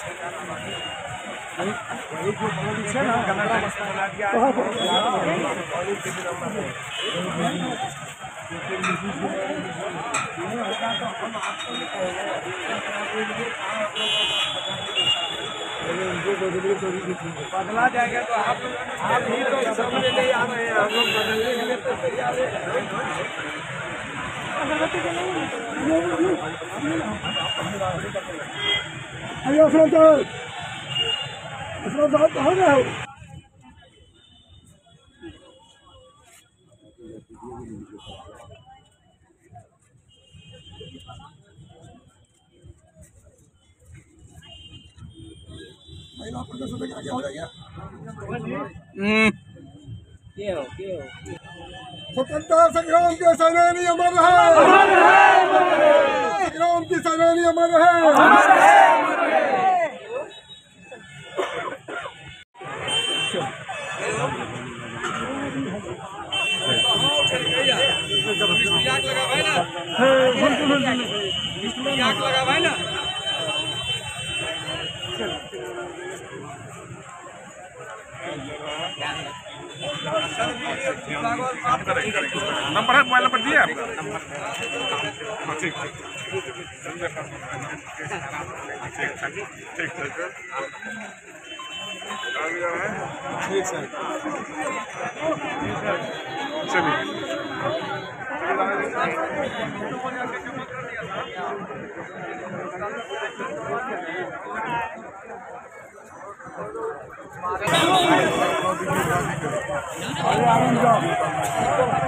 बदला जाएगा तो आप ही तो सामने नहीं आ रहे हैं, हम लोग बदलने के लिए तो तैयार है। स्वतंत्रता संग्राम के सेनानी अमर रहे, संग्राम की सेनानी अमर रहे। आग लगा भाई ना, आग लगा भाई ना। नंबर है, मोबाइल नंबर दिया आपका? ठीक ठीक ठीक सर, चलिए